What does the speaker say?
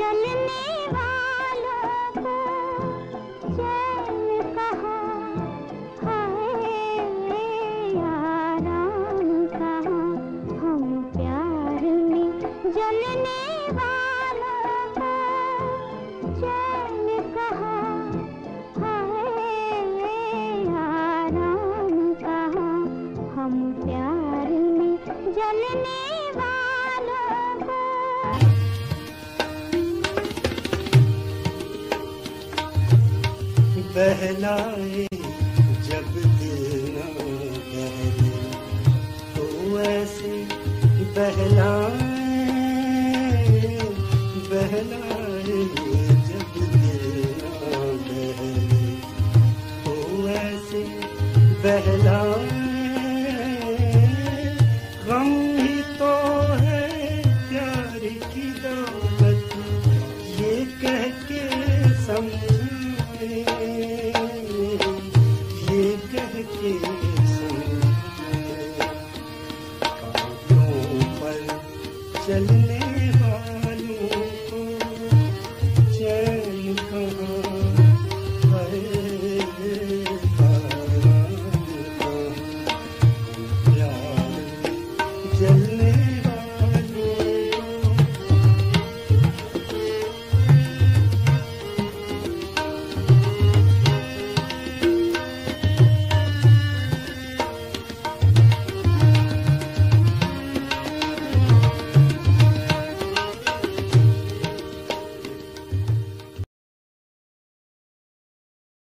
जलने वालों को चैन कहाँ, हाय आराम कहाँ। हम प्यार में जलने वालों को चैन कहाँ, हाय आराम कहाँ। हम प्यार में जलने वालों को। बहलाए जब दिल न बहले तो ऐसे बहलाए